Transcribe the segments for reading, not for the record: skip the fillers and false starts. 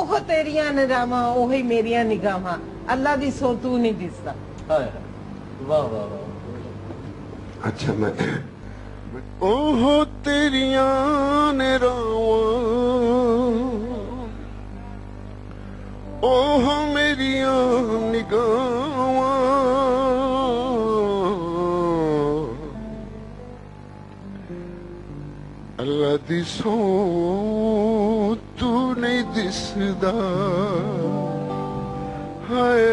ओह तेरिया निगाहां ओही मेरिया निगाहां अल्लाह दी सो तू नहीं दिसदा। वाह वाह वाह। अच्छा मैं ओह तेरिया निगाहां ओह मेरिया निगाहां अल्लाह दी सो तू नहीं दिसदा हाय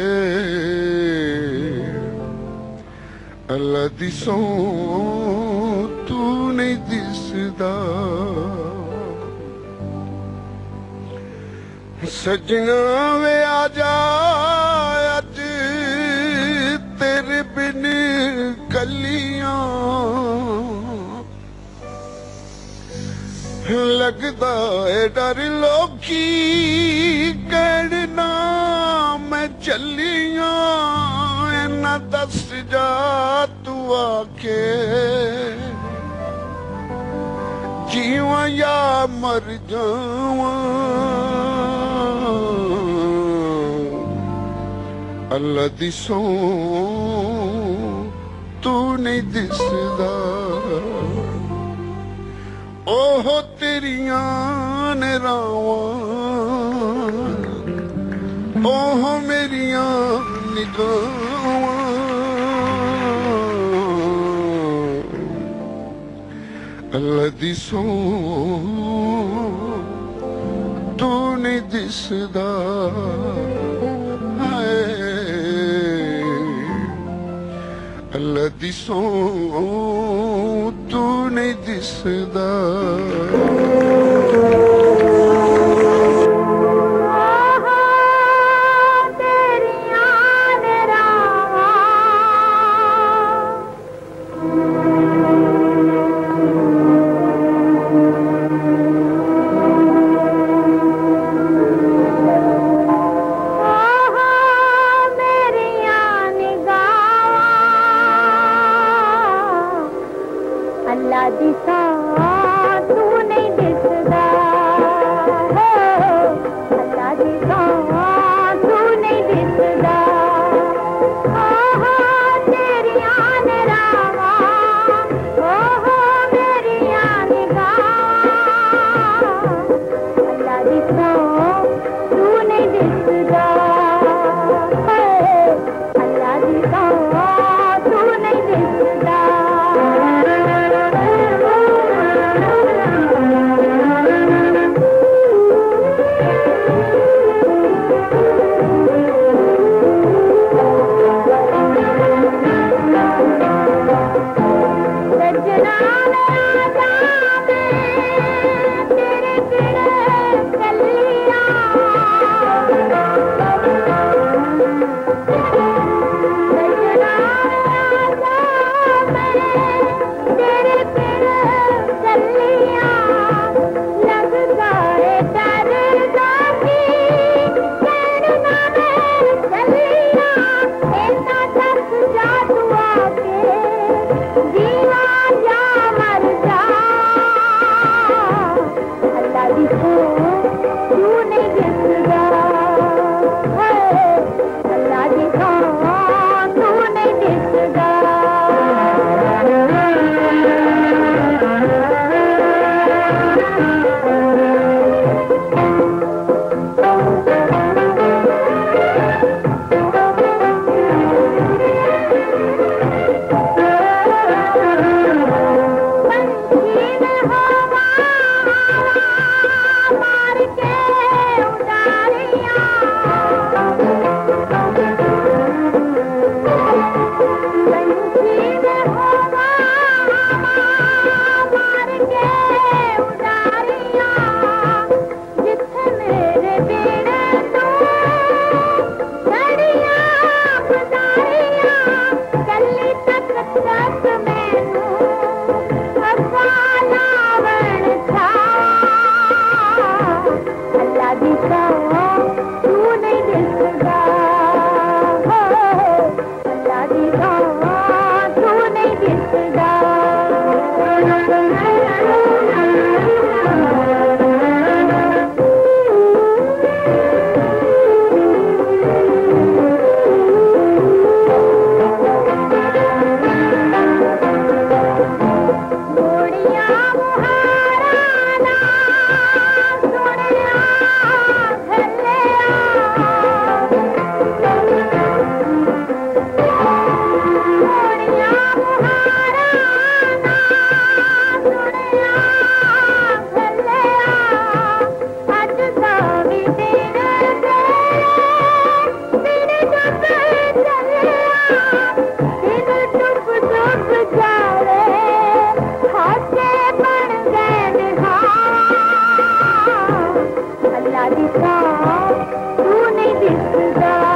अल्लाह दी सो तू नहीं दिसदा सजना वे आजा अज तेरे बिन कलियां लगदा है डर लोकी कहना मैं चलिया ना दस जा तू आके जीवा या मर जावा अल्लाह दी सो तू नहीं दिसदा ओह तेरिया निगाहां ओह मेरिया निगाहां अल्लाह दी सो तू नहीं दिसदा हाय अल्लाह दी सो तू नहीं दिसदा अल्लाह दी सो तू नहीं दिसदा अल्लाह दी सो तू नहीं दिसदा तेरिया निगाहां ओह मेरिया निगाहां अल्लाह दी सो तू नहीं दिसदा अल्लाह दी सो तू नहीं दिसदा मार के उडारियां अल्लाह दी सौ तू नहीं दिसदा